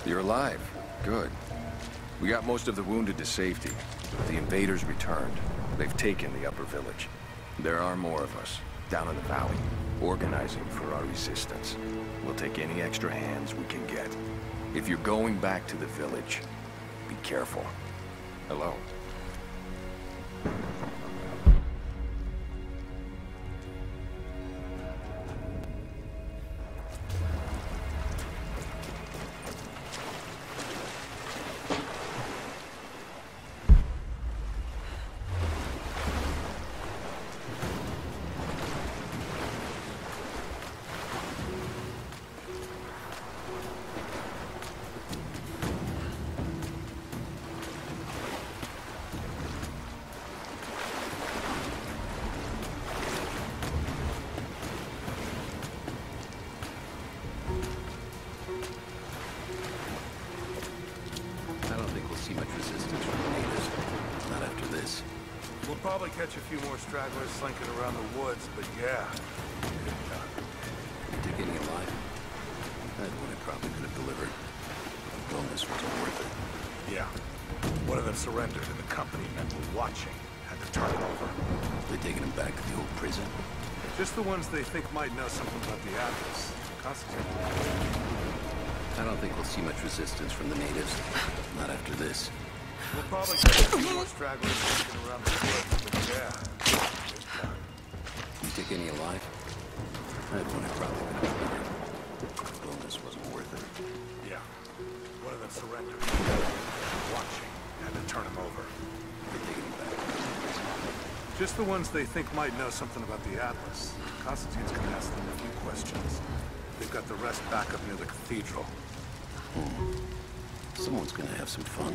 You're alive. Good. We got most of the wounded to safety. The invaders returned. They've taken the upper village. There are more of us, down in the valley, organizing for our resistance. We'll take any extra hands we can get. If you're going back to the village, be careful. Hello? Probably catch a few more stragglers slinking around the woods, but yeah. You take any alive? That one I probably could have delivered. The bonus wasn't worth it. Yeah. One of them surrendered and the company men were watching. Had to turn it over. They taking him back to the old prison? Just the ones they think might know something about the Atlas. Constantine. I don't think we'll see much resistance from the natives. Not after this. We'll probably catch a few more stragglers slinking around the woods, but yeah. You take any alive? That one I probably could have delivered. The bonus wasn't worth it. Yeah. One of them surrendered. Watching. Had to turn him over. They taking him back. Just the ones they think might know something about the Atlas. Constantine's gonna ask them a few questions. They've got the rest back up near the cathedral. Someone's gonna have some fun.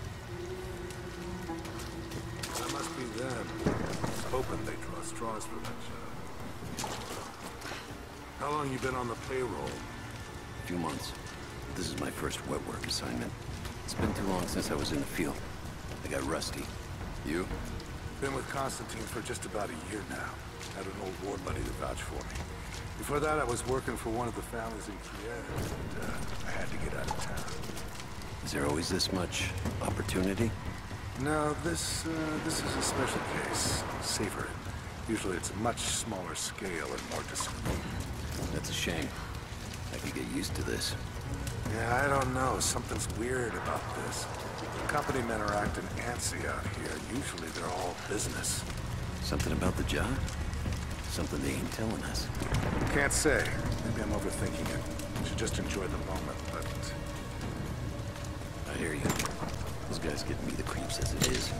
That must be them. Hoping they draw straws for that job. How long you been on the payroll? A few months. This is my first wet work assignment. It's been too long since I was in the field. I got rusty. You? Been with Constantine for just about a year now. Had an old war buddy to vouch for me. Before that, I was working for one of the families in Kiev, and I had to get out of town. Is there always this much opportunity? No, this is a special case. Savor it. Usually it's a much smaller scale and more discreet. That's a shame. I could get used to this. Yeah, I don't know. Something's weird about this. The company men are acting antsy out here. Usually they're all business. Something about the job? Something they ain't telling us. Can't say. Maybe I'm overthinking it. Should just enjoy the moment, but... I hear you. Those guys give me the creeps as it is.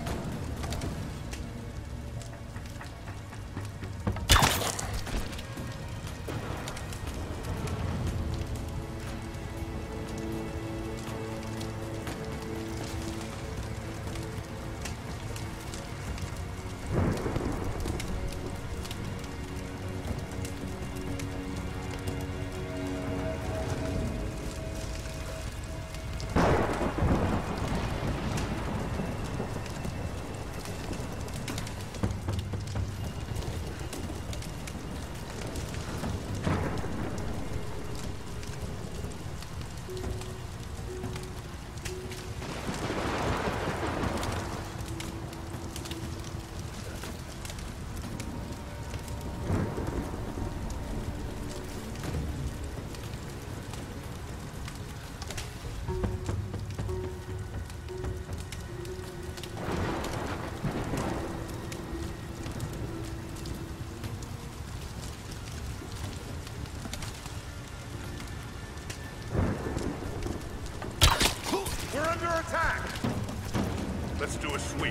Let's do a sweep.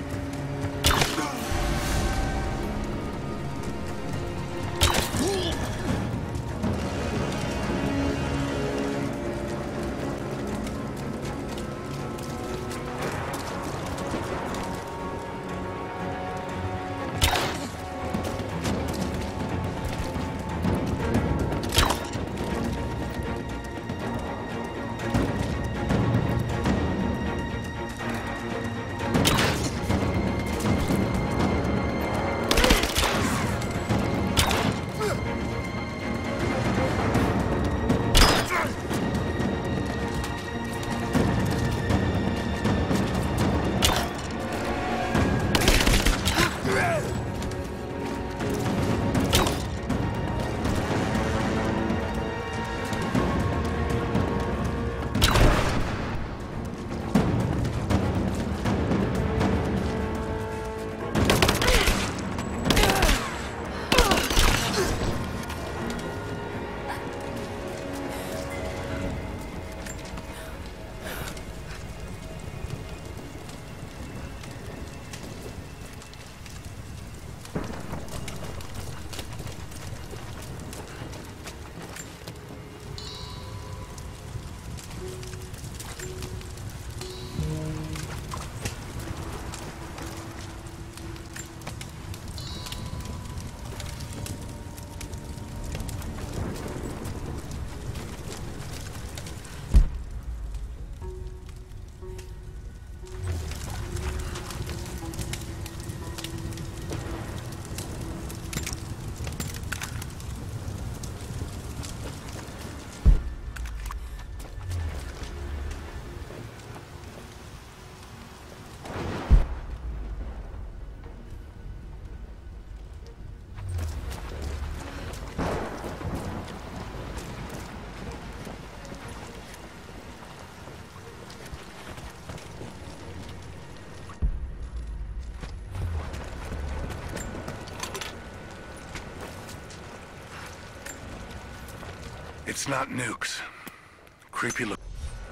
It's not nukes. Creepy look.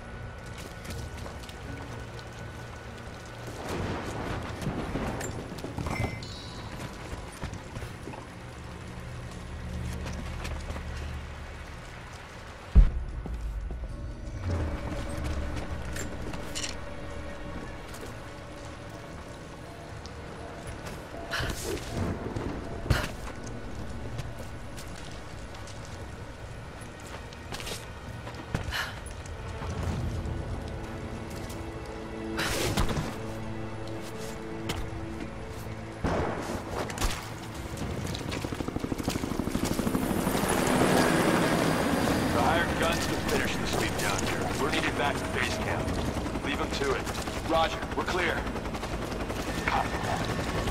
Back to base camp. Leave them to it. Roger, we're clear. Copy that.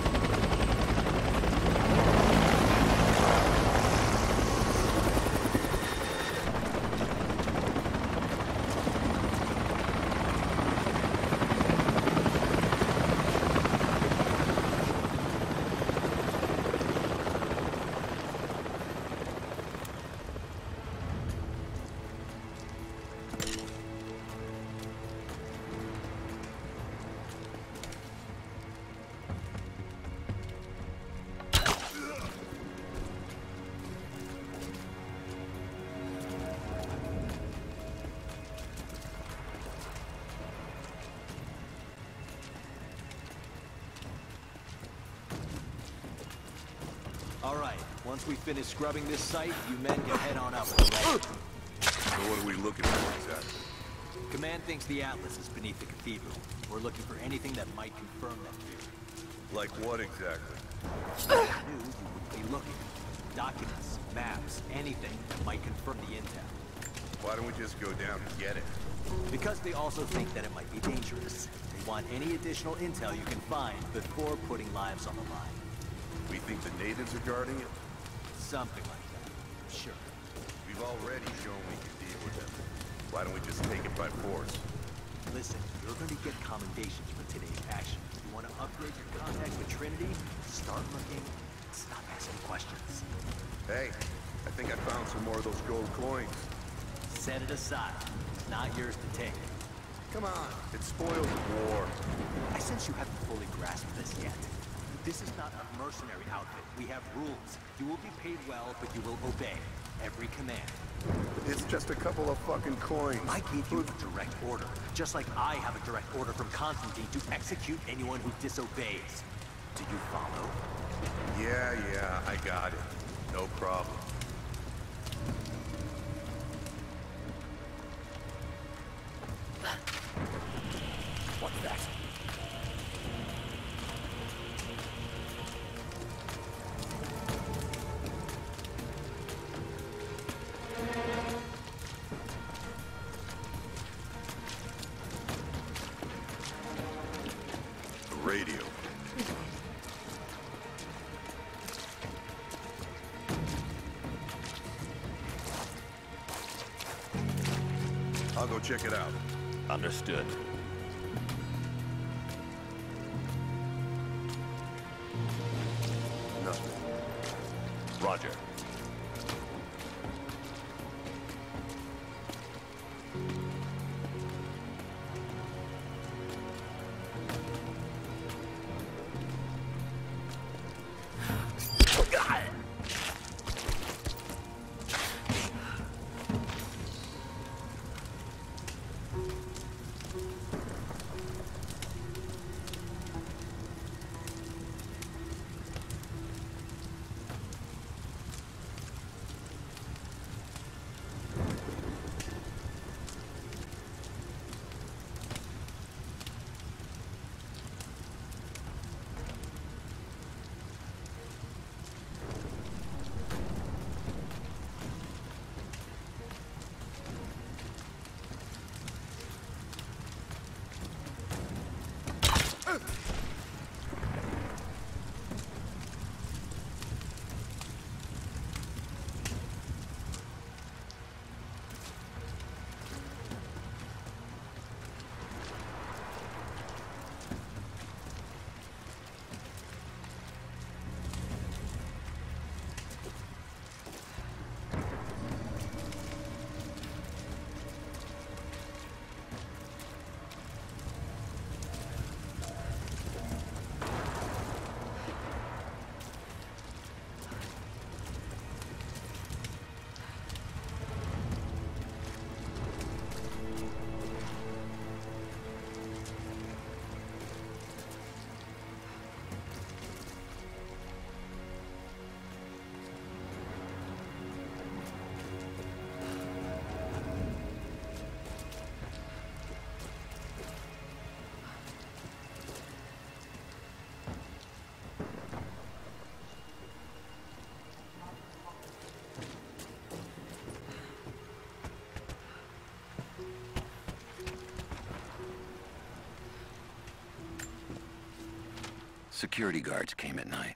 All right, once we finish scrubbing this site, you men can head on up. Right? So what are we looking for exactly? Command thinks the Atlas is beneath the cathedral. We're looking for anything that might confirm that theory. Like what exactly? If you knew, you wouldn't be looking. Documents, maps, anything that might confirm the intel. Why don't we just go down and get it? Because they also think that it might be dangerous. They want any additional intel you can find before putting lives on the line. We think the natives are guarding it? Something like that. Sure. We've already shown we can deal with them. Why don't we just take it by force? Listen, you're going to get commendations for today's action. You want to upgrade your contacts with Trinity? Start looking. Stop asking questions. Hey, I think I found some more of those gold coins. Set it aside. It's not yours to take. Come on, it spoils war. I sense you haven't fully grasped this yet. This is not a mercenary outfit. We have rules. You will be paid well, but you will obey every command. It's just a couple of fucking coins. I gave you a direct order, just like I have a direct order from Constantine to execute anyone who disobeys. Do you follow? Yeah, I got it. No problem. What's that? Radio. I'll go check it out. Understood. Nothing. Roger. Security guards came at night.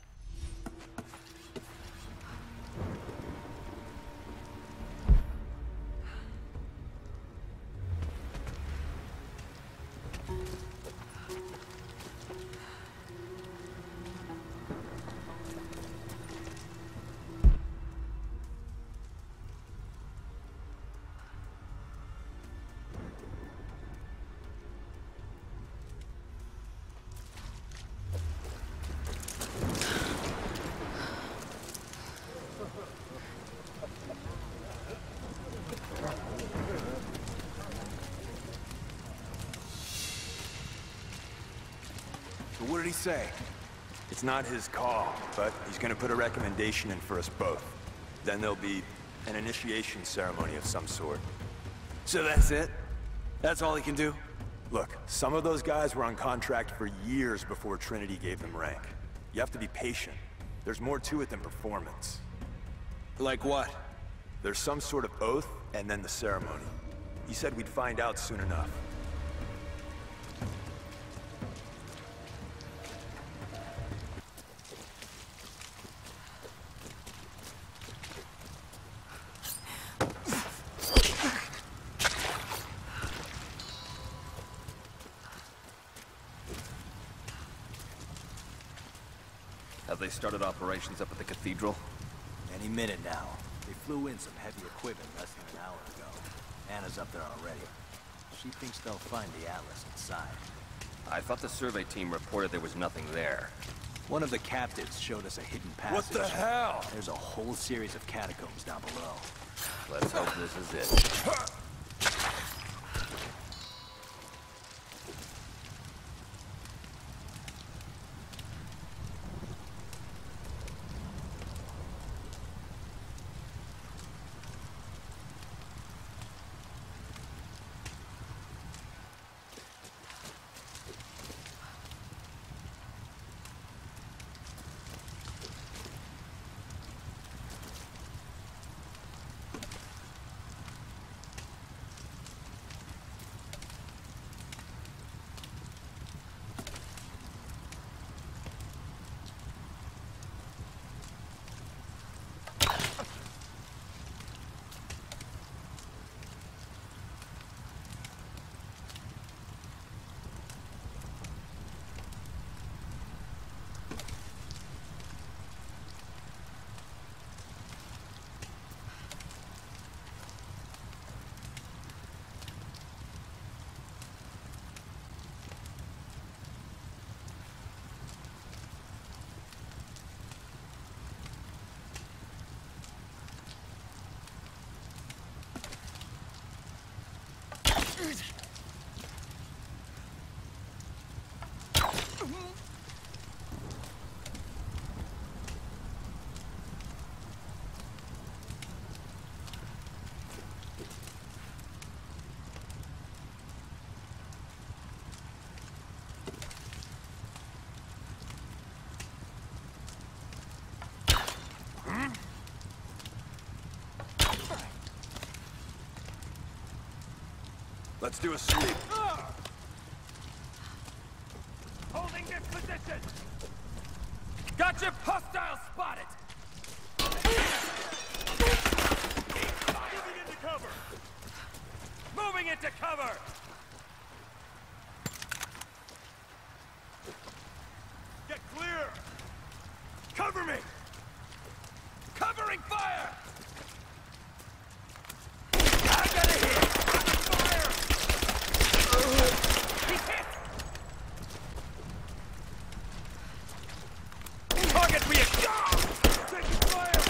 So what did he say? It's not his call, but he's gonna put a recommendation in for us both. Then there'll be an initiation ceremony of some sort. So that's it? That's all he can do? Look, some of those guys were on contract for years before Trinity gave them rank. You have to be patient. There's more to it than performance. Like what? There's some sort of oath, and then the ceremony. He said we'd find out soon enough. Have they started operations up at the cathedral? Any minute now. They flew in some heavy equipment less than an hour ago. Anna's up there already. She thinks they'll find the Atlas inside. I thought the survey team reported there was nothing there. One of the captives showed us a hidden passage. What the hell? There's a whole series of catacombs down below. Let's hope this is it. Let's do a sweep. Holding this position! Gotcha! Hostile spotted! Moving into cover! Moving into cover! Get clear! Cover me! Covering fire! I got a hit! Fire! He's hit! Target reached! Taking fire!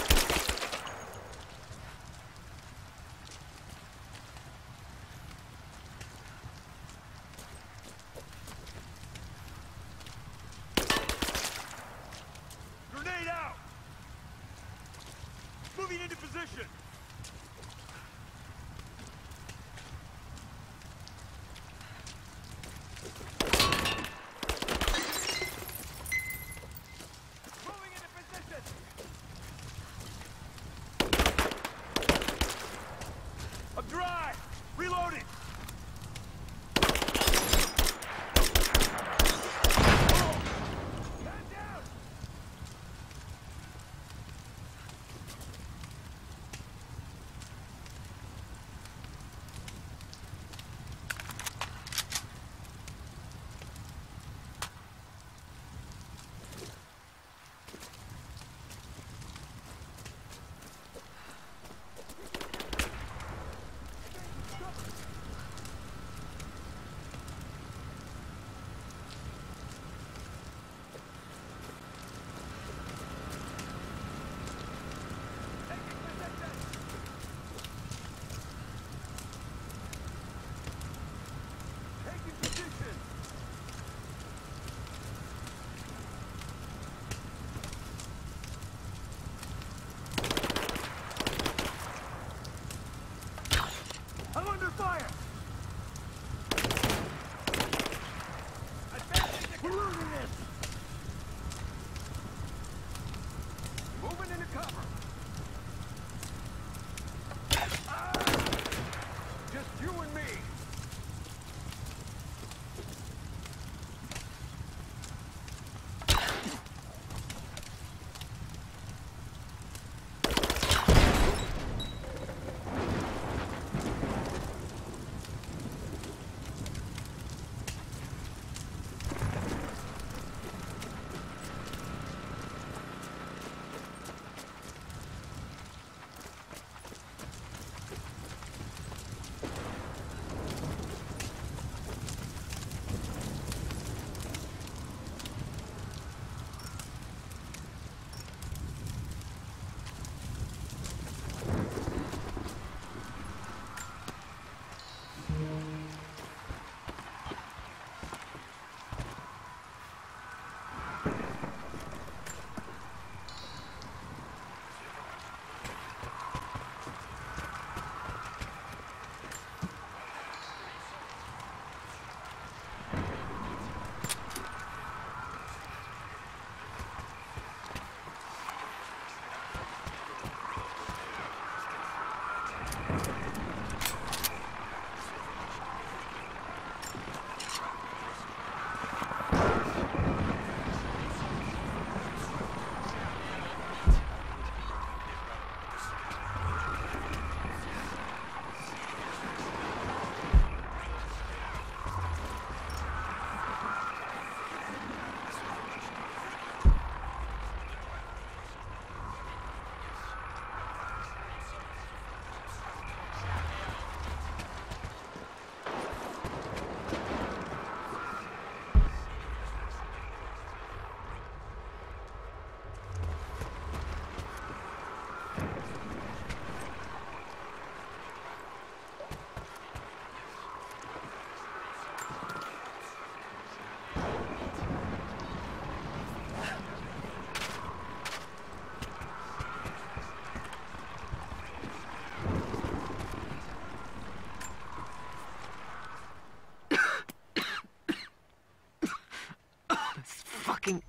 Fucking...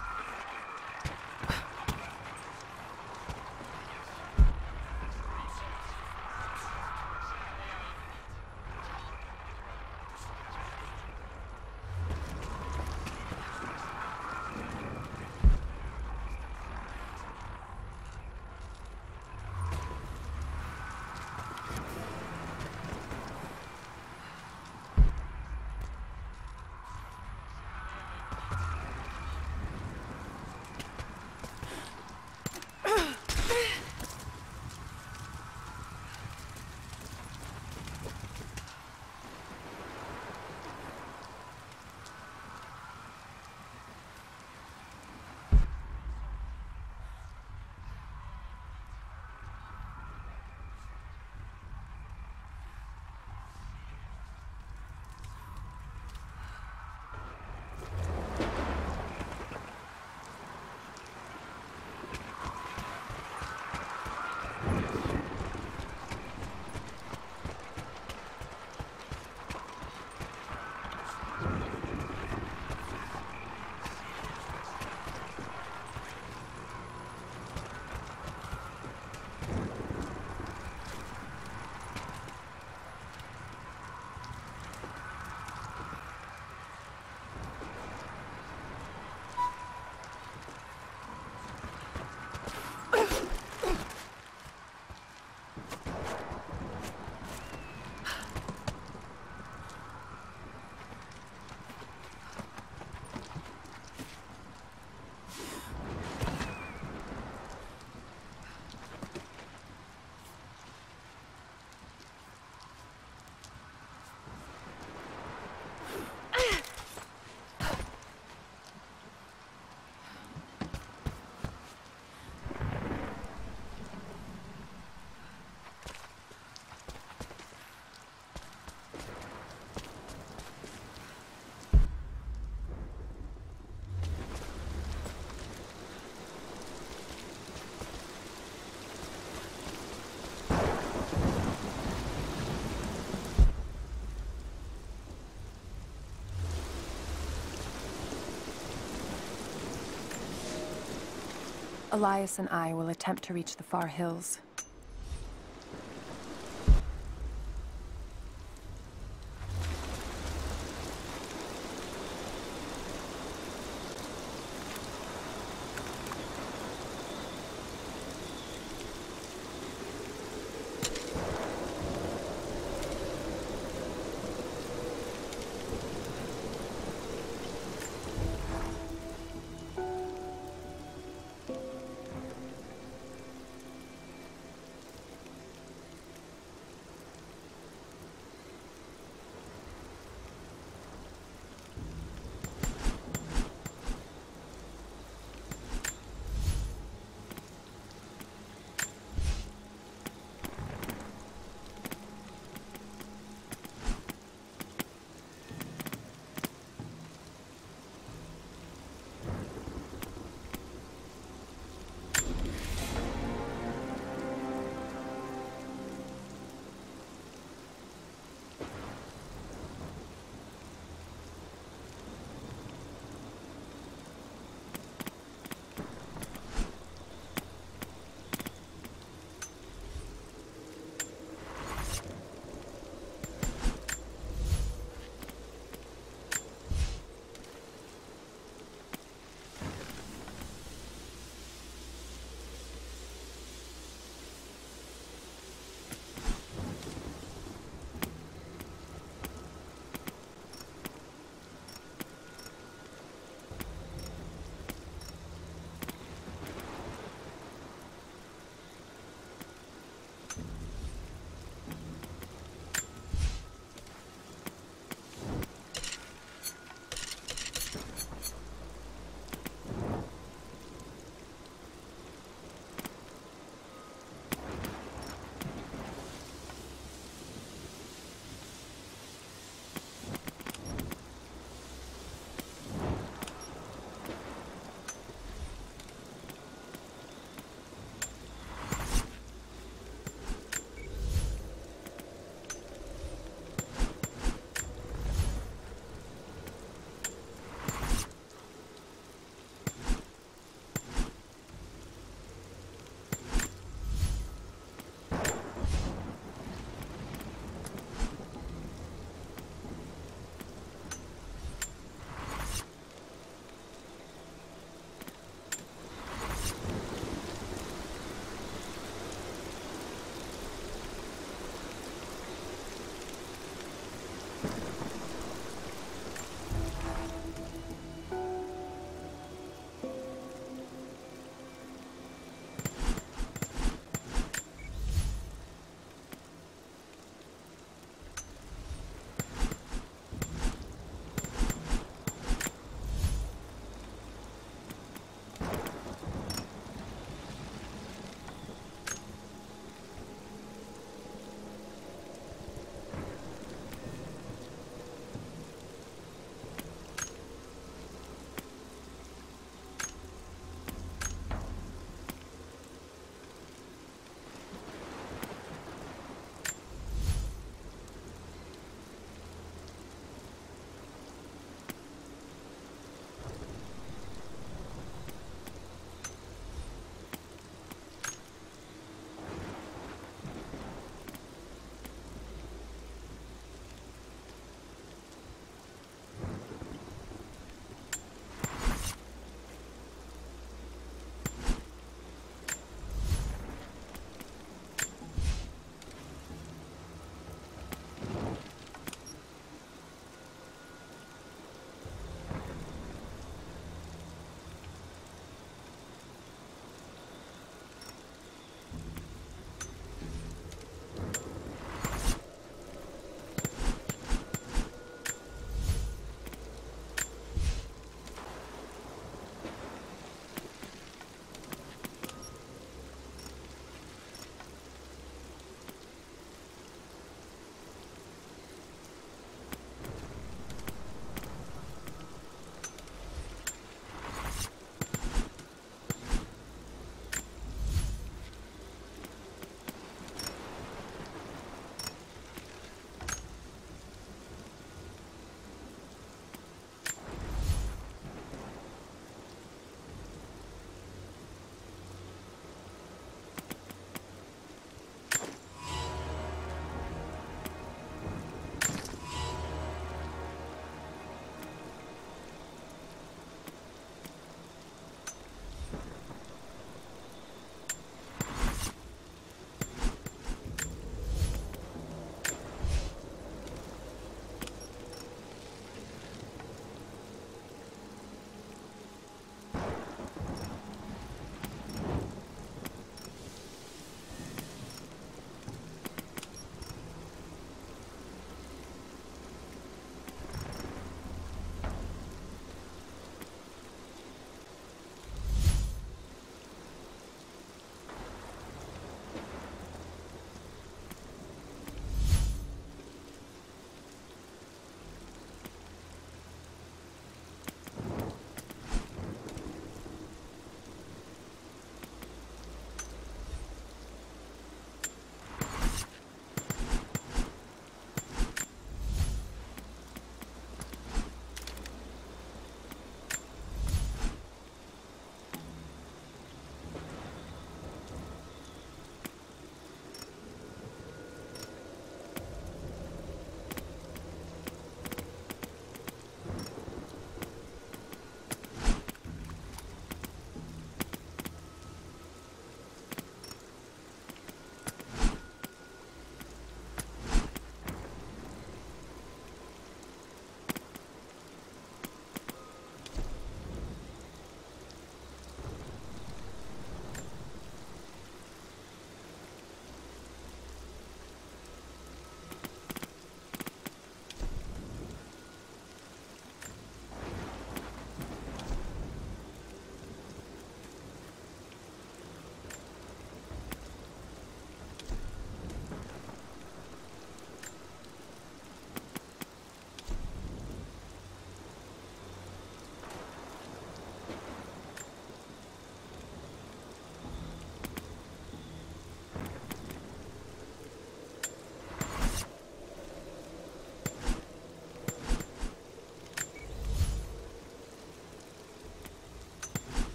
Elias and I will attempt to reach the far hills.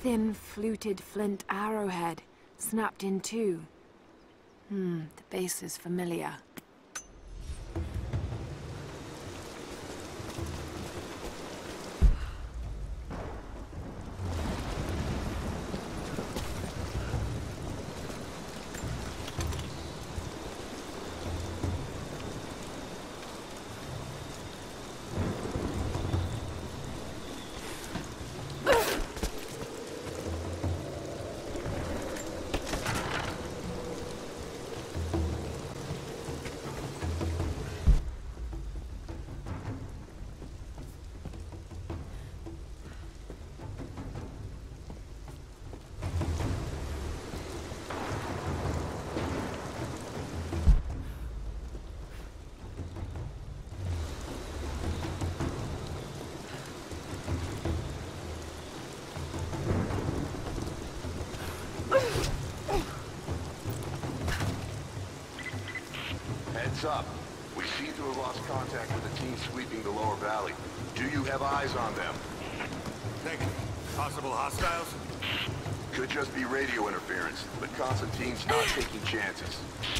thin, fluted flint arrowhead, snapped in two. The base is familiar. Heads up. We seem to have lost contact with the team sweeping the lower valley. Do you have eyes on them? Negative. Possible hostiles? Could just be radio interference, but Constantine's not taking chances.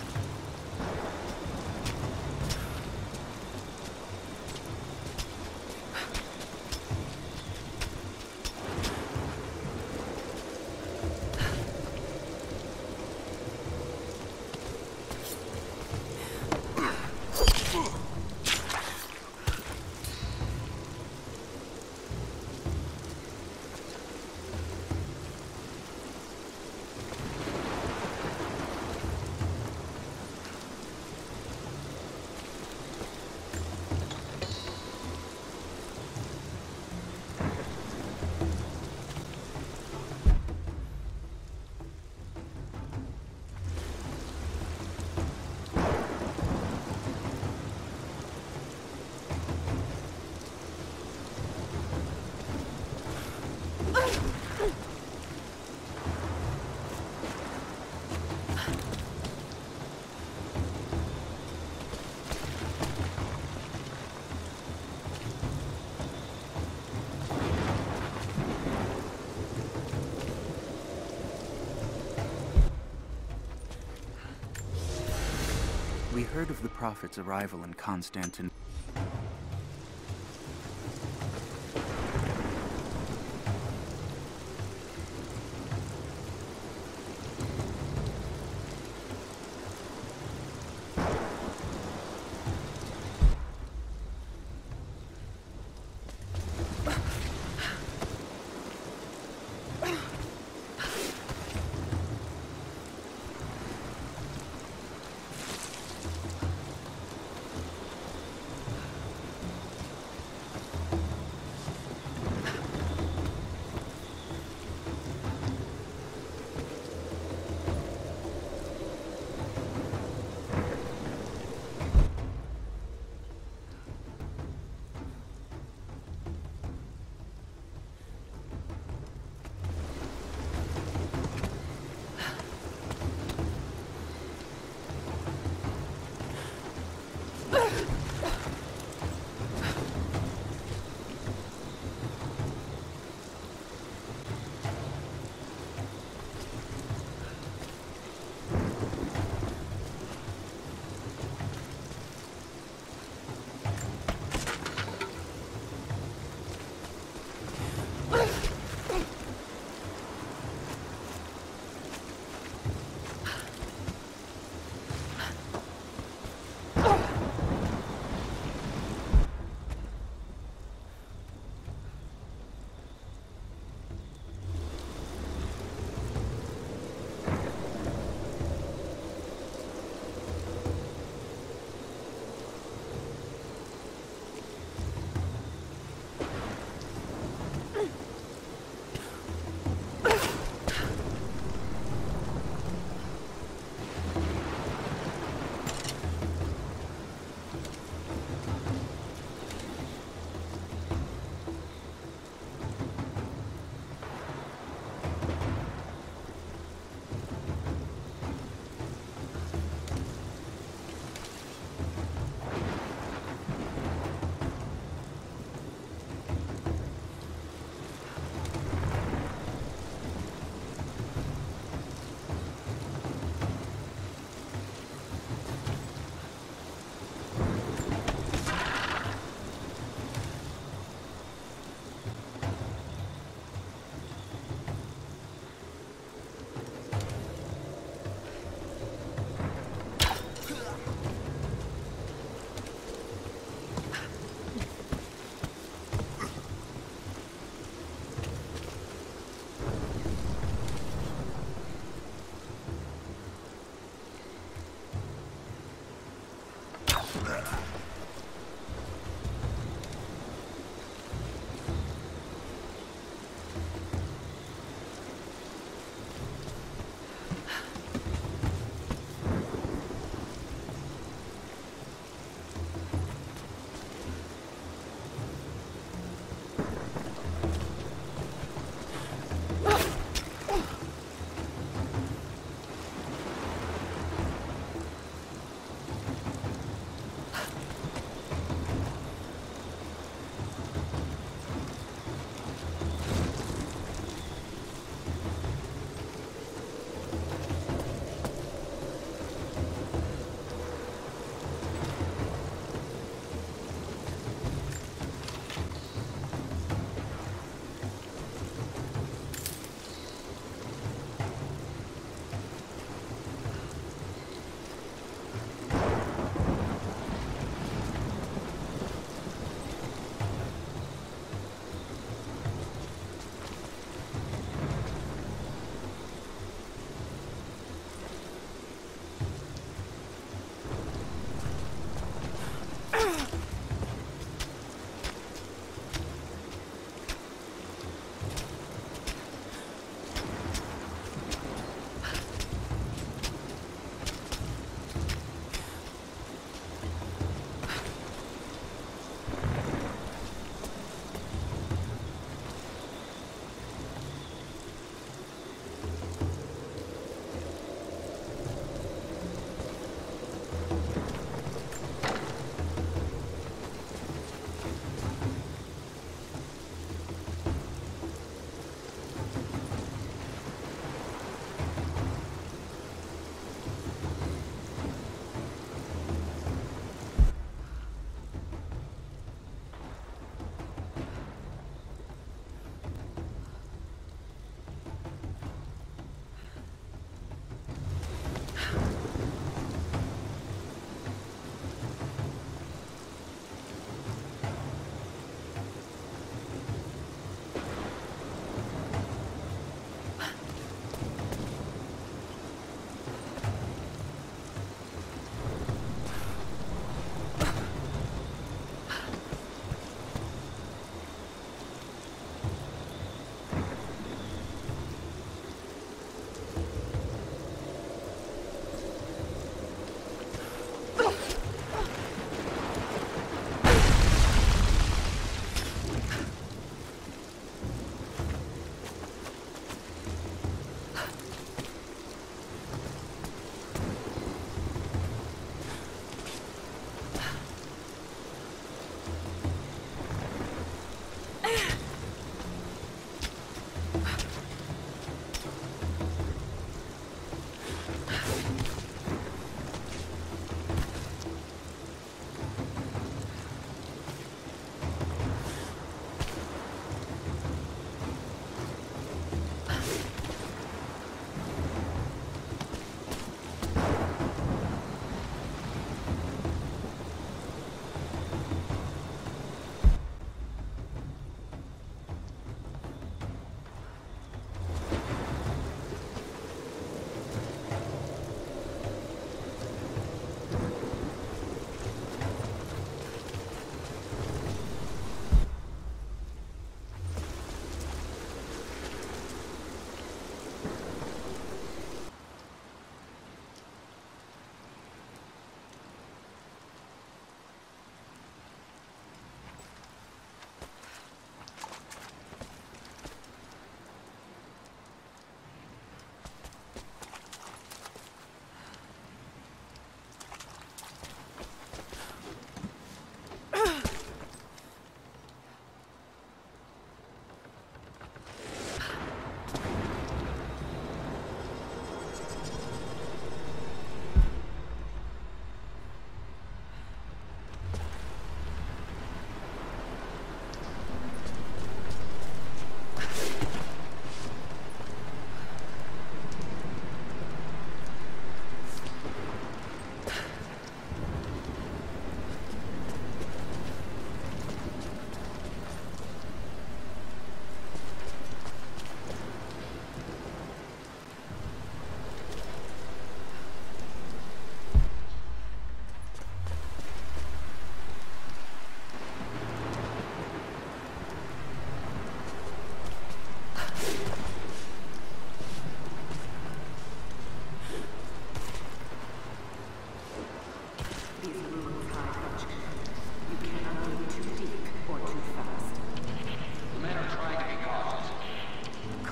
We heard of the Prophet's arrival in Constantinople.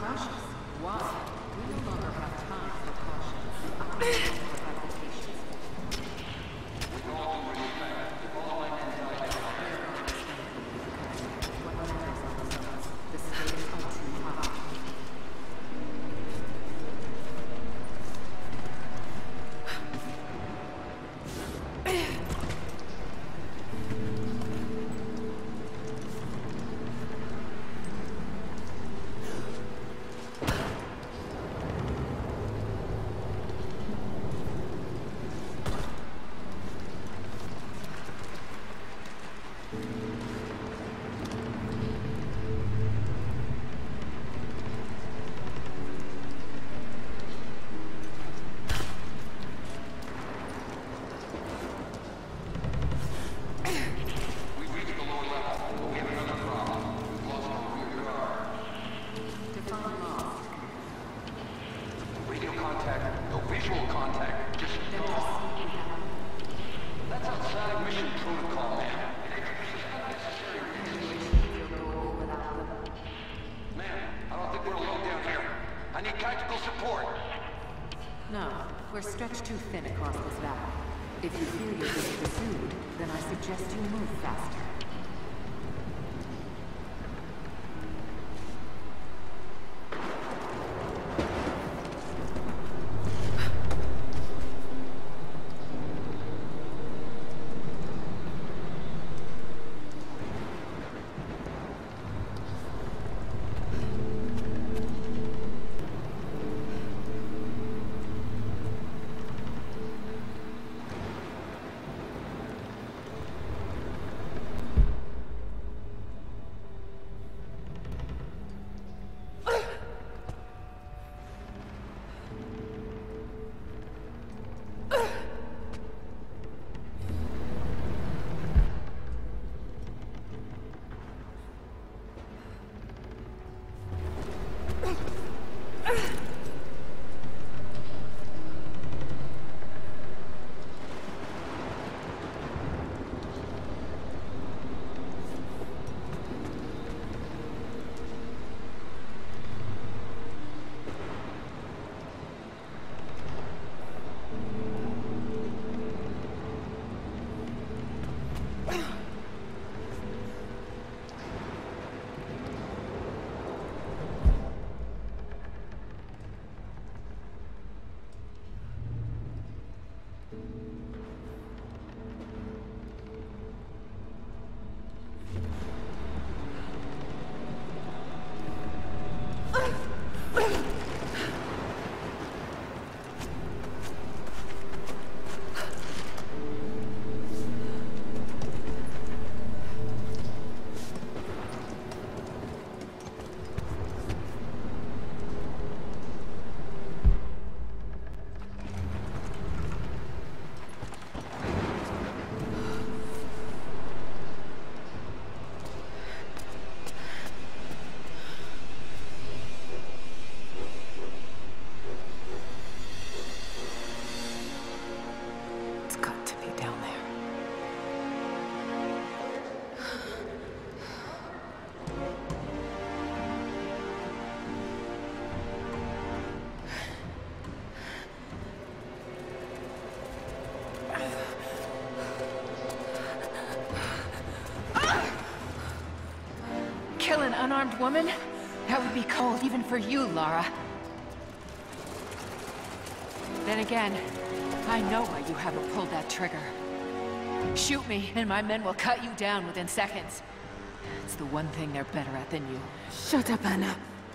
cautious. Why? We no longer have time for caution. We're stretched too thin across this valley. If you fear you're being pursued, then I suggest you move faster. Kill an unarmed woman? That would be cold even for you, Lara. Then again, I know why you haven't pulled that trigger. Shoot me, and my men will cut you down within seconds. It's the one thing they're better at than you. Shut up, Anna.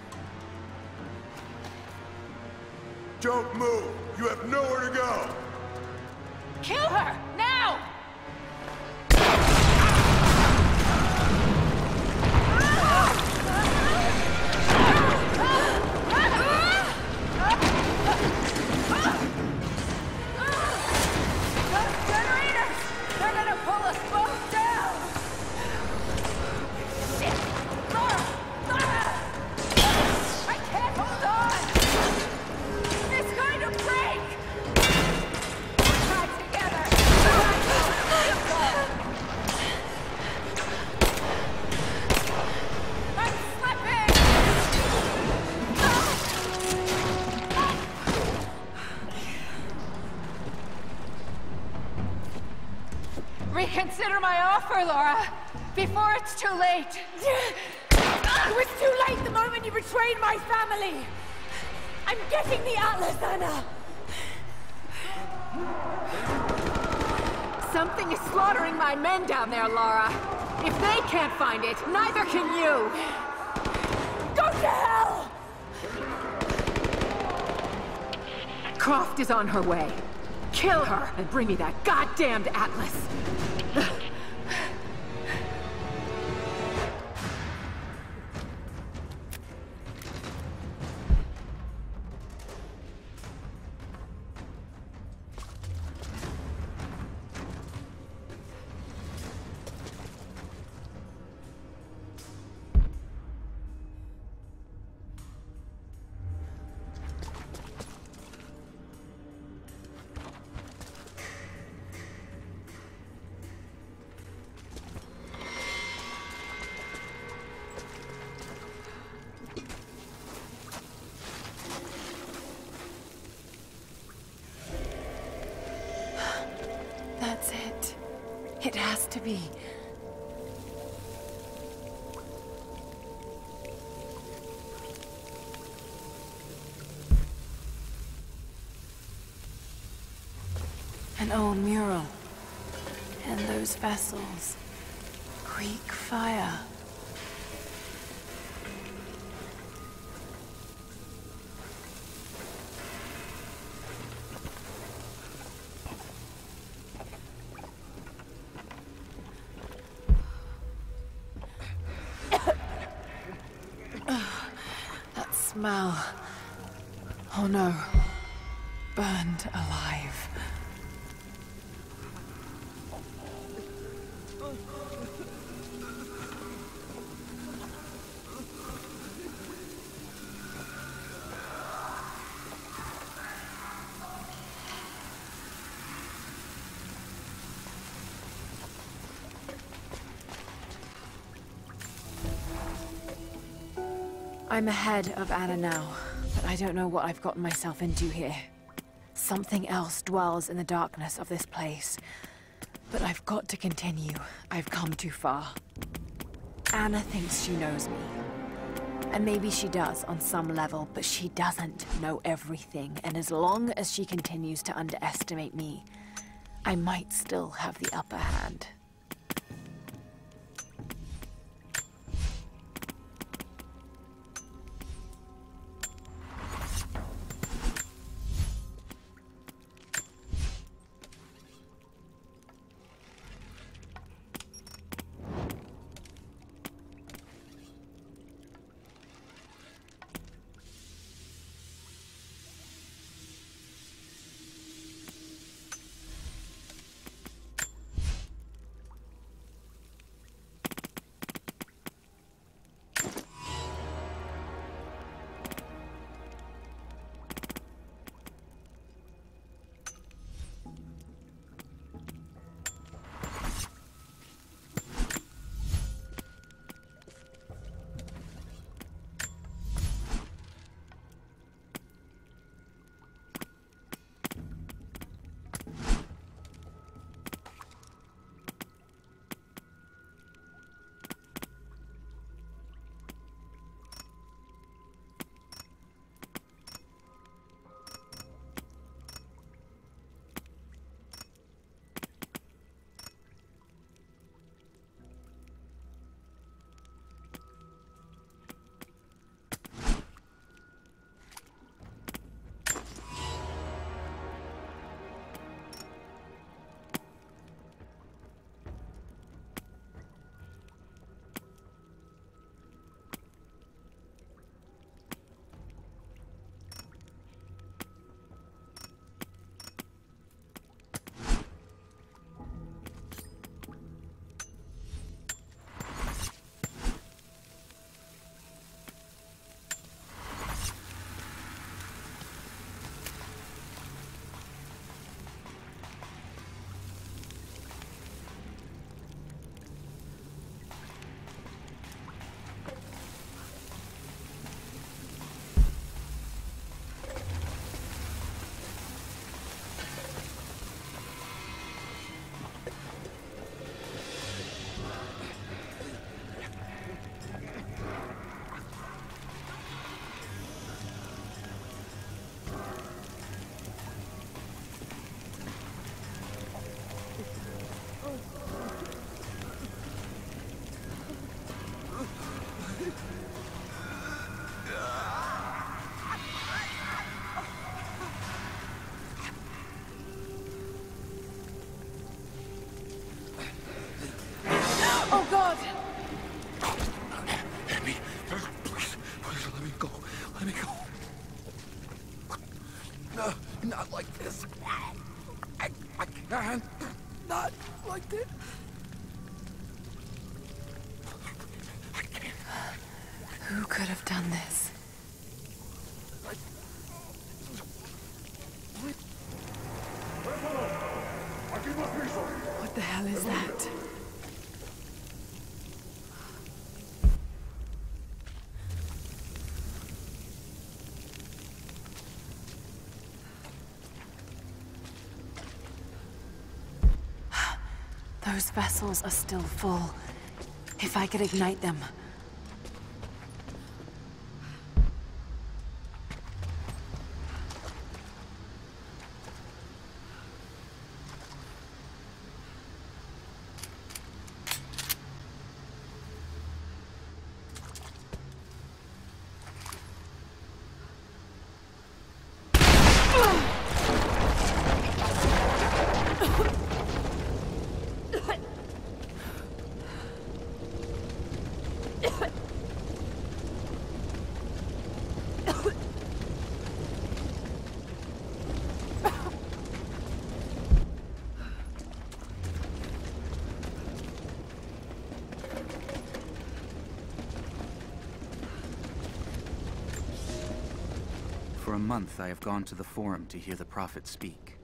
Don't move! You have nowhere to go! Kill her! Now! Together! Reconsider my offer, Laura, before it's too late. It was too late the moment you betrayed my family. I'm getting the Atlas, Anna. Something is slaughtering my men down there, Laura. If they can't find it, neither can you. Go to hell! Croft is on her way. Kill her and bring me that goddamned Atlas. That's it. It has to be. An old mural. And those vessels. Greek fire. Smell. Oh no. Burned alive. I'm ahead of Anna now, but I don't know what I've gotten myself into here. Something else dwells in the darkness of this place. But I've got to continue. I've come too far. Anna thinks she knows me. And maybe she does on some level, but she doesn't know everything. And as long as she continues to underestimate me, I might still have the upper hand. No, not like this. I can't. Not like this. Who could have done this? What the hell is that? Those vessels are still full. If I could ignite them. For a month, I have gone to the Forum to hear the Prophet speak.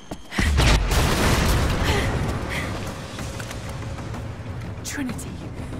Trinity,